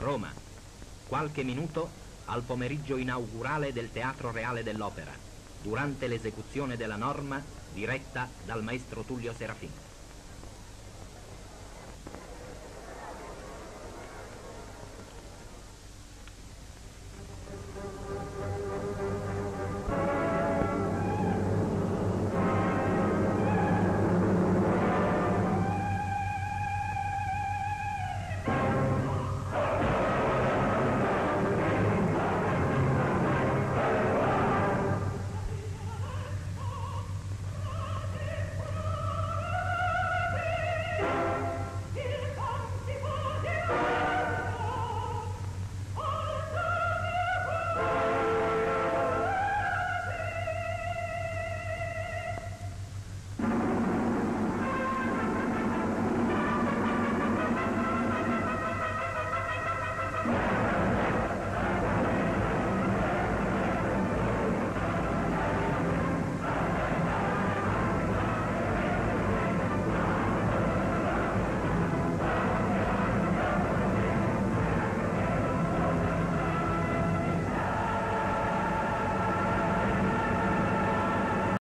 Roma. Qualche minuto al pomeriggio inaugurale del Teatro Reale dell'Opera, durante l'esecuzione della norma diretta dal maestro Tullio Serafin.